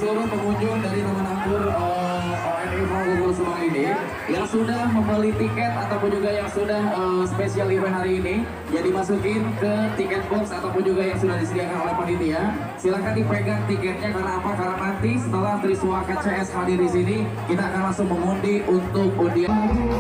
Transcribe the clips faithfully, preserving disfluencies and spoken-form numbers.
seluruh pengunjung dari Taman Anggur uh, O N I Gubul Subang ini yang sudah membeli tiket ataupun juga yang sudah uh, spesial event hari ini, ya dimasukin ke tiket box ataupun juga yang sudah disediakan oleh panitia. Silahkan dipegang tiketnya, karena apa? Karena nanti setelah Triswa K C S hadir di sini, kita akan langsung mengundi untuk undian.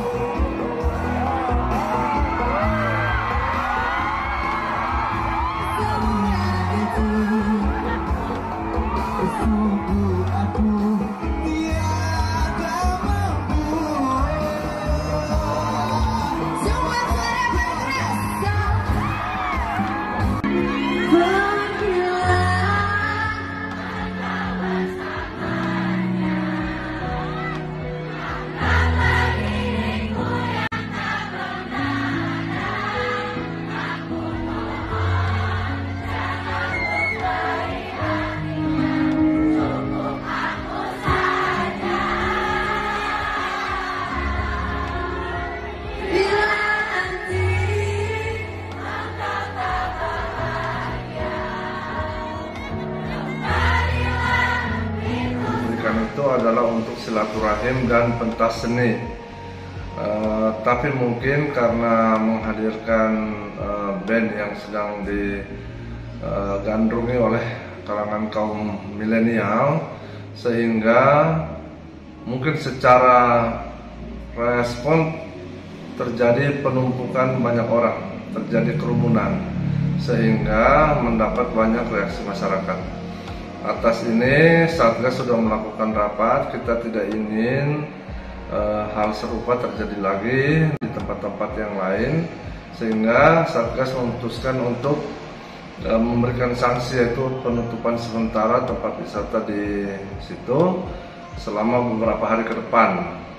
Itu adalah untuk silaturahim dan pentas seni, uh, tapi mungkin karena menghadirkan uh, band yang sedang digandrungi uh, oleh kalangan kaum milenial, sehingga mungkin secara respon terjadi penumpukan banyak orang, terjadi kerumunan, sehingga mendapat banyak reaksi masyarakat. Atas ini Satgas sudah melakukan rapat. Kita tidak ingin e, hal serupa terjadi lagi di tempat-tempat yang lain, sehingga Satgas memutuskan untuk e, memberikan sanksi, yaitu penutupan sementara tempat wisata di situ selama beberapa hari ke depan.